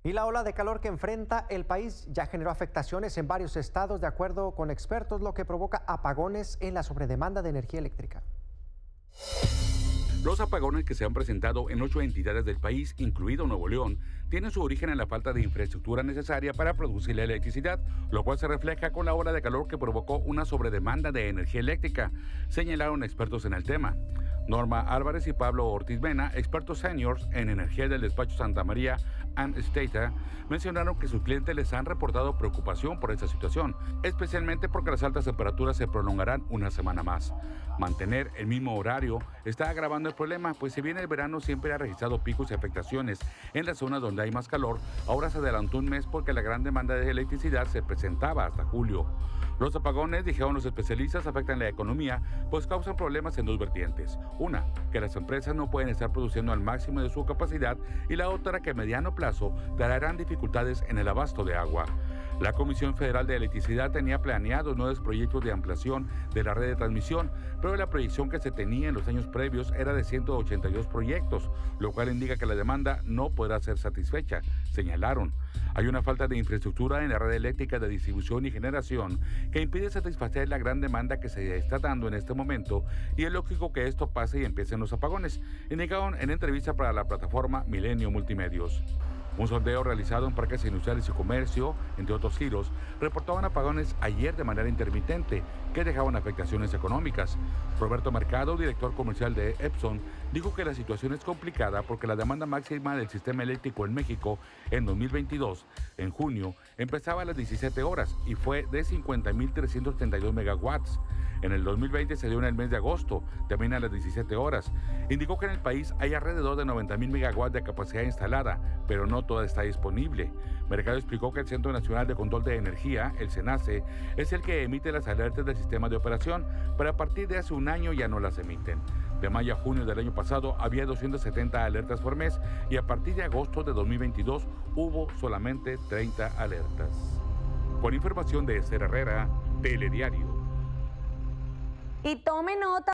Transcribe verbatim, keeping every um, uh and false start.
Y la ola de calor que enfrenta el país ya generó afectaciones en varios estados, de acuerdo con expertos, lo que provoca apagones en la sobredemanda de energía eléctrica. Los apagones que se han presentado en ocho entidades del país, incluido Nuevo León, tienen su origen en la falta de infraestructura necesaria para producir la electricidad, lo cual se refleja con la ola de calor que provocó una sobredemanda de energía eléctrica, señalaron expertos en el tema. Norma Álvarez y Pablo Ortiz Mena, expertos seniors en energía del despacho Santa María and Stata, mencionaron que sus clientes les han reportado preocupación por esta situación, especialmente porque las altas temperaturas se prolongarán una semana más. Mantener el mismo horario está agravando el problema, pues si bien el verano siempre ha registrado picos y afectaciones en las zonas donde hay más calor, ahora se adelantó un mes porque la gran demanda de electricidad se presentaba hasta julio. Los apagones, dijeron los especialistas, afectan la economía, pues causan problemas en dos vertientes. Una, que las empresas no pueden estar produciendo al máximo de su capacidad, y la otra, que a mediano plazo traerán dificultades en el abasto de agua. La Comisión Federal de Electricidad tenía planeados nuevos proyectos de ampliación de la red de transmisión, pero la proyección que se tenía en los años previos era de ciento ochenta y dos proyectos, lo cual indica que la demanda no podrá ser satisfecha, señalaron. Hay una falta de infraestructura en la red eléctrica de distribución y generación que impide satisfacer la gran demanda que se está dando en este momento, y es lógico que esto pase y empiecen los apagones, indicaron en entrevista para la plataforma Milenio Multimedios. Un sondeo realizado en parques industriales y comercio, entre otros giros, reportaban apagones ayer de manera intermitente que dejaban afectaciones económicas. Roberto Mercado, director comercial de Epson, dijo que la situación es complicada porque la demanda máxima del sistema eléctrico en México en dos mil veintidós, en junio, empezaba a las diecisiete horas y fue de cincuenta mil trescientos treinta y dos megawatts. En el dos mil veinte se dio en el mes de agosto, también a las diecisiete horas. Indicó que en el país hay alrededor de noventa mil megawatts de capacidad instalada, pero no toda está disponible. Mercado explicó que el Centro Nacional de Control de Energía, el CENACE, es el que emite las alertas del sistema de operación, pero a partir de hace un año ya no las emiten. De mayo a junio del año pasado había doscientas setenta alertas por mes, y a partir de agosto de dos mil veintidós hubo solamente treinta alertas. Con información de Esther Herrera, Telediario. Y tome nota.